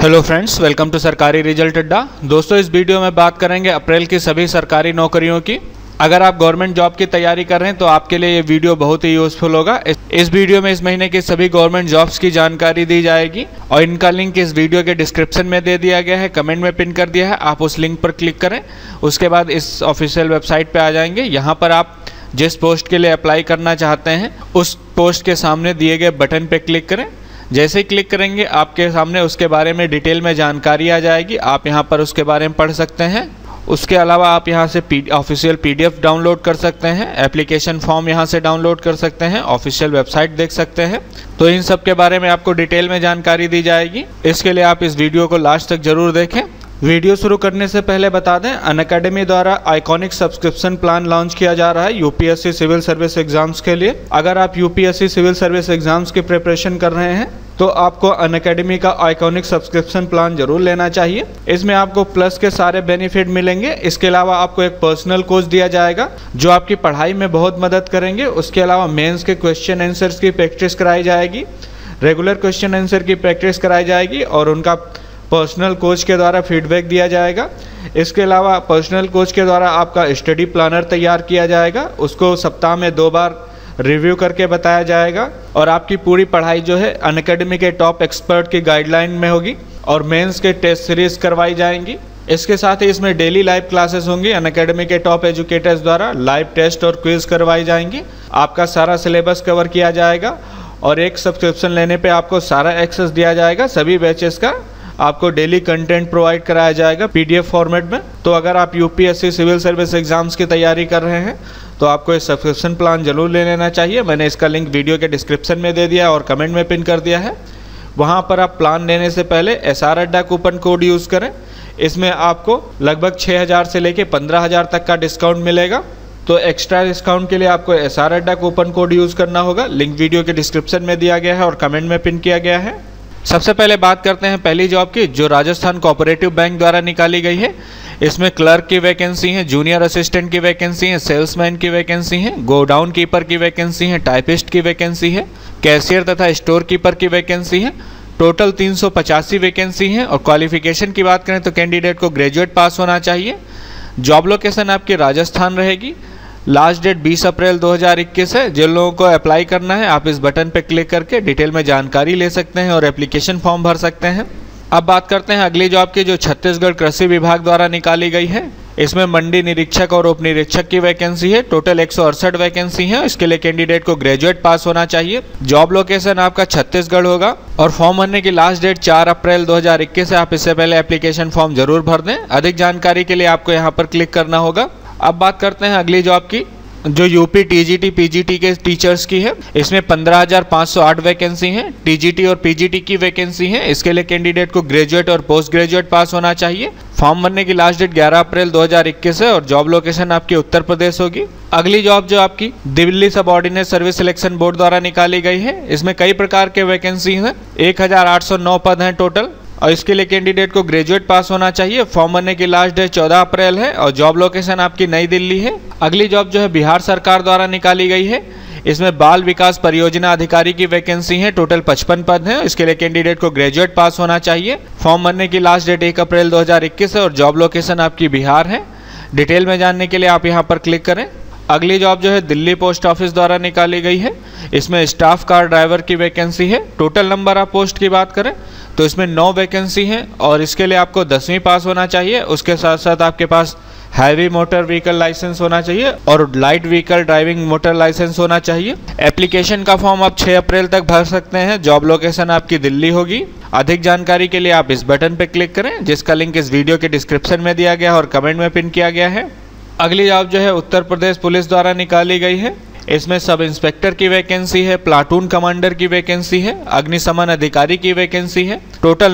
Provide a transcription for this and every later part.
Hello friends, welcome to सरकारी result अड्डा। दोस्तों, इस वीडियो में बात करेंगे अप्रैल की सभी सरकारी नौकरियों की। अगर आप गवर्नमेंट जॉब की तैयारी कर रहे हैं तो आपके लिए ये वीडियो बहुत ही यूज़फुल होगा। इस वीडियो में इस महीने की सभी गवर्नमेंट जॉब्स की जानकारी दी जाएगी और इनका लिंक इस वीडियो के डिस्क्रिप्शन में दे दिया गया है, कमेंट में पिन कर दिया है। आप उस लिंक पर क्लिक करें, उसके बाद इस ऑफिशियल वेबसाइट पर आ जाएंगे। यहाँ पर आप जिस पोस्ट के लिए अप्लाई करना चाहते हैं उस पोस्ट के सामने दिए गए बटन पर क्लिक करें। जैसे ही क्लिक करेंगे आपके सामने उसके बारे में डिटेल में जानकारी आ जाएगी। आप यहां पर उसके बारे में पढ़ सकते हैं। उसके अलावा आप यहां से ऑफिशियल PDF डाउनलोड कर सकते हैं, एप्लीकेशन फॉर्म यहां से डाउनलोड कर सकते हैं, ऑफिशियल वेबसाइट देख सकते हैं। तो इन सब के बारे में आपको डिटेल में जानकारी दी जाएगी। इसके लिए आप इस वीडियो को लास्ट तक जरूर देखें। वीडियो शुरू करने से पहले बता दें, अनअकैडमी द्वारा आइकॉनिक सब्सक्रिप्शन प्लान लॉन्च किया जा रहा है UPSC सिविल सर्विस एग्जाम्स के लिए। अगर आप UPSC सिविल सर्विस एग्जाम्स की प्रिपरेशन कर रहे हैं तो आपको अनअकैडमी का आइकॉनिक सब्सक्रिप्शन प्लान जरूर लेना चाहिए। इसमें आपको प्लस के सारे बेनिफिट मिलेंगे। इसके अलावा आपको एक पर्सनल कोच दिया जाएगा जो आपकी पढ़ाई में बहुत मदद करेंगे। उसके अलावा मेंस के क्वेश्चन आंसर्स की प्रैक्टिस कराई जाएगी, रेगुलर क्वेश्चन आंसर की प्रैक्टिस कराई जाएगी और उनका पर्सनल कोच के द्वारा फीडबैक दिया जाएगा। इसके अलावा पर्सनल कोच के द्वारा आपका स्टडी प्लानर तैयार किया जाएगा, उसको सप्ताह में 2 बार रिव्यू करके बताया जाएगा और आपकी पूरी पढ़ाई जो है अनअकैडमी के टॉप एक्सपर्ट की गाइडलाइन में होगी और मेंस के टेस्ट सीरीज करवाई जाएंगी। इसके साथ ही इसमें डेली लाइव क्लासेस होंगी। अनअकैडमी के टॉप एजुकेटर्स द्वारा लाइव टेस्ट और क्विज करवाई जाएंगी। आपका सारा सिलेबस कवर किया जाएगा और एक सब्सक्रिप्शन लेने पर आपको सारा एक्सेस दिया जाएगा। सभी बैचेस का आपको डेली कंटेंट प्रोवाइड कराया जाएगा PDF फॉर्मेट में। तो अगर आप UPSC सिविल सर्विस एग्जाम्स की तैयारी कर रहे हैं तो आपको इस सब्सक्रिप्शन प्लान जरूर ले लेना चाहिए। मैंने इसका लिंक वीडियो के डिस्क्रिप्शन में दे दिया और कमेंट में पिन कर दिया है। वहाँ पर आप प्लान लेने से पहले SR अड्डा कूपन कोड यूज़ करें। इसमें आपको लगभग 6000 से लेके 15000 तक का डिस्काउंट मिलेगा। तो एक्स्ट्रा डिस्काउंट के लिए आपको SR अड्डा कूपन कोड यूज़ करना होगा। लिंक वीडियो के डिस्क्रिप्शन में दिया गया है और कमेंट में पिन किया गया है। सबसे पहले बात करते हैं पहली जॉब की, जो राजस्थान कोऑपरेटिव बैंक द्वारा निकाली गई है। इसमें क्लर्क की वैकेंसी है, जूनियर असिस्टेंट की वैकेंसी है, सेल्समैन की वैकेंसी है, गोडाउन कीपर की वैकेंसी है, टाइपिस्ट की वैकेंसी है, कैशियर तथा स्टोर कीपर की वैकेंसी है। टोटल 385 वैकेंसी है और क्वालिफिकेशन की बात करें तो कैंडिडेट को ग्रेजुएट पास होना चाहिए। जॉब लोकेशन आपकी राजस्थान रहेगी। लास्ट डेट 20 अप्रैल 2021 है। जिन लोगों को अप्लाई करना है आप इस बटन पर क्लिक करके डिटेल में जानकारी ले सकते हैं और एप्लीकेशन फॉर्म भर सकते हैं। अब बात करते हैं अगली जॉब की, जो छत्तीसगढ़ कृषि विभाग द्वारा निकाली गई है। इसमें मंडी निरीक्षक और उप निरीक्षक की वैकेंसी है। टोटल 168 वैकेंसी है। इसके लिए कैंडिडेट को ग्रेजुएट पास होना चाहिए। जॉब लोकेशन आपका छत्तीसगढ़ होगा और फॉर्म भरने की लास्ट डेट 4 अप्रैल 2021 है। आप इससे पहले एप्लीकेशन फॉर्म जरूर भर दें। अधिक जानकारी के लिए आपको यहाँ पर क्लिक करना होगा। अब बात करते हैं अगली जॉब की, जो UP TGT PGT के टीचर्स की है। इसमें 15508 वैकेंसी है। TGT और PGT की वैकेंसी है। इसके लिए कैंडिडेट को ग्रेजुएट और पोस्ट ग्रेजुएट पास होना चाहिए। फॉर्म भरने की लास्ट डेट 11 अप्रैल 2021 है और जॉब लोकेशन आपकी उत्तर प्रदेश होगी। अगली जॉब जो आपकी Delhi subordinate service selection board द्वारा निकाली गई है। इसमें कई प्रकार के वैकेंसी हैं। 1809 पद हैं टोटल और इसके लिए कैंडिडेट को ग्रेजुएट पास होना चाहिए। फॉर्म भरने की लास्ट डेट 14 अप्रैल है और जॉब लोकेशन आपकी नई दिल्ली है। अगली जॉब जो है बिहार सरकार द्वारा निकाली गई है। इसमें बाल विकास परियोजना अधिकारी की वैकेंसी है। टोटल 55 पद हैं। इसके लिए कैंडिडेट को ग्रेजुएट पास होना चाहिए। फॉर्म भरने की लास्ट डेट 1 अप्रैल 2021 है और जॉब लोकेशन आपकी बिहार है। डिटेल में जानने के लिए आप यहाँ पर क्लिक करें। अगली जॉब जो है दिल्ली पोस्ट ऑफिस द्वारा निकाली गई है। इसमें स्टाफ कार ड्राइवर की वैकेंसी है। टोटल नंबर ऑफ पोस्ट की बात करें तो इसमें 9 वैकेंसी हैं और इसके लिए आपको 10वीं पास होना चाहिए। उसके साथ साथ आपके पास हैवी मोटर व्हीकल लाइसेंस होना चाहिए और light vehicle driving motor license होना चाहिए। एप्लीकेशन का फॉर्म आप 6 अप्रैल तक भर सकते हैं। जॉब लोकेशन आपकी दिल्ली होगी। अधिक जानकारी के लिए आप इस बटन पर क्लिक करें, जिसका लिंक इस वीडियो के डिस्क्रिप्शन में दिया गया है और कमेंट में पिन किया गया है। अगली जॉब जो है उत्तर प्रदेश पुलिस द्वारा निकाली गई है। इसमें सब इंस्पेक्टर की वैकेंसी है, प्लाटून कमांडर की वैकेंसी है, अग्निशमन अधिकारी की वैकेंसी है। टोटल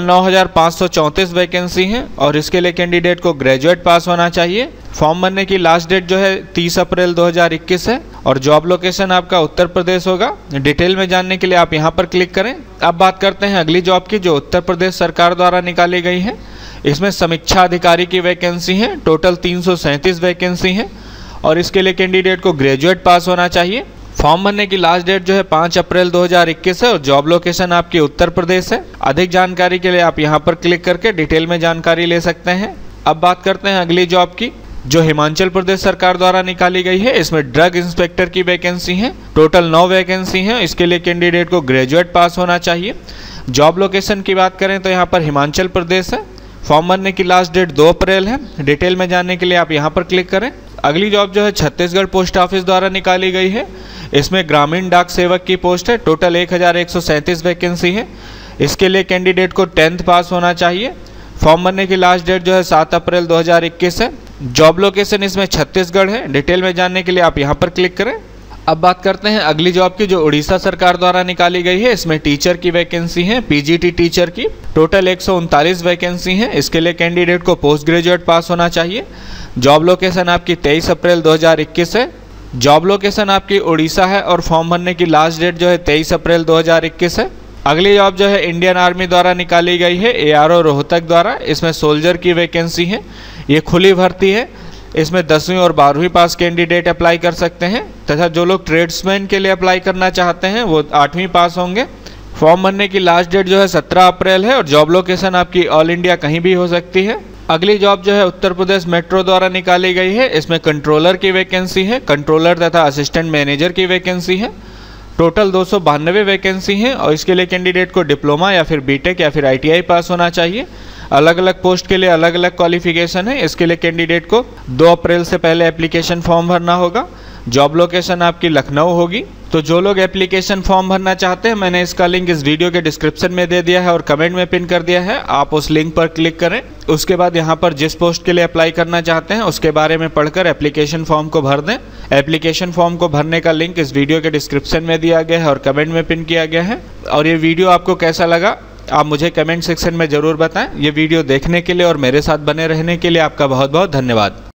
9534 वैकेंसी है और इसके लिए कैंडिडेट को ग्रेजुएट पास होना चाहिए। फॉर्म भरने की लास्ट डेट जो है 30 अप्रैल 2021 है और जॉब लोकेशन आपका उत्तर प्रदेश होगा। डिटेल में जानने के लिए आप यहाँ पर क्लिक करें। अब बात करते हैं अगली जॉब की, जो उत्तर प्रदेश सरकार द्वारा निकाली गई है। इसमें समीक्षा अधिकारी की वैकेंसी है। टोटल 337 वैकेंसी है और इसके लिए कैंडिडेट को ग्रेजुएट पास होना चाहिए। फॉर्म भरने की लास्ट डेट जो है 5 अप्रैल 2021 है और जॉब लोकेशन आपकी उत्तर प्रदेश है। अधिक जानकारी के लिए आप यहाँ पर क्लिक करके डिटेल में जानकारी ले सकते हैं। अब बात करते हैं अगली जॉब की, जो हिमाचल प्रदेश सरकार द्वारा निकाली गई है। इसमें ड्रग इंस्पेक्टर की वैकेंसी है। टोटल 9 वैकेंसी हैं। इसके लिए कैंडिडेट को ग्रेजुएट पास होना चाहिए। जॉब लोकेशन की बात करें तो यहाँ पर हिमाचल प्रदेश है। फॉर्म भरने की लास्ट डेट 2 अप्रैल है। डिटेल में जानने के लिए आप यहाँ पर क्लिक करें। अगली जॉब जो है छत्तीसगढ़ पोस्ट ऑफिस द्वारा निकाली गई है। इसमें ग्रामीण डाक सेवक की पोस्ट है। टोटल 1137 वैकेंसी है। इसके लिए कैंडिडेट को 10th पास होना चाहिए। फॉर्म भरने की लास्ट डेट जो है 7 अप्रैल 2021 है। जॉब लोकेशन इसमें छत्तीसगढ़ है। डिटेल में जानने के लिए आप यहाँ पर क्लिक करें। अब बात करते हैं अगली जॉब की, जो उड़ीसा सरकार द्वारा निकाली गई है। इसमें टीचर की वैकेंसी है, पीजीटी टीचर की। टोटल 139 वैकेंसी हैं। इसके लिए कैंडिडेट को पोस्ट ग्रेजुएट पास होना चाहिए। जॉब लोकेशन आपकी 23 अप्रैल 2021 है। जॉब लोकेशन आपकी उड़ीसा है और फॉर्म भरने की लास्ट डेट जो है 23 अप्रैल 2021 है। अगली जॉब जो है इंडियन आर्मी द्वारा निकाली गई है, ARO रोहतक द्वारा। इसमें सोल्जर की वैकेंसी है। ये खुली भर्ती है। इसमें 10वीं और 12वीं पास कैंडिडेट अप्लाई कर सकते हैं तथा जो लोग ट्रेड्समैन के लिए अप्लाई करना चाहते हैं वो 8वीं पास होंगे। फॉर्म भरने की लास्ट डेट जो है 17 अप्रैल है और जॉब लोकेशन आपकी ऑल इंडिया कहीं भी हो सकती है। अगली जॉब जो है उत्तर प्रदेश मेट्रो द्वारा निकाली गई है। इसमें कंट्रोलर की वैकेंसी है। कंट्रोलर तथा असिस्टेंट मैनेजर की वैकेंसी है। टोटल 292 वैकेंसी हैं और इसके लिए कैंडिडेट को डिप्लोमा या फिर बीटेक या फिर ITI पास होना चाहिए। अलग अलग पोस्ट के लिए अलग अलग क्वालिफिकेशन है। इसके लिए कैंडिडेट को 2 अप्रैल से पहले एप्लीकेशन फॉर्म भरना होगा। जॉब लोकेशन आपकी लखनऊ होगी। तो जो लोग एप्लीकेशन फॉर्म भरना चाहते हैं, मैंने इसका लिंक इस वीडियो के डिस्क्रिप्शन में दे दिया है और कमेंट में पिन कर दिया है। आप उस लिंक पर क्लिक करें। उसके बाद यहाँ पर जिस पोस्ट के लिए अप्लाई करना चाहते हैं उसके बारे में पढ़कर एप्लीकेशन फॉर्म को भर दें। एप्लीकेशन फॉर्म को भरने का लिंक इस वीडियो के डिस्क्रिप्शन में दिया गया है और कमेंट में पिन किया गया है। और ये वीडियो आपको कैसा लगा आप मुझे कमेंट सेक्शन में ज़रूर बताएं। ये वीडियो देखने के लिए और मेरे साथ बने रहने के लिए आपका बहुत बहुत धन्यवाद।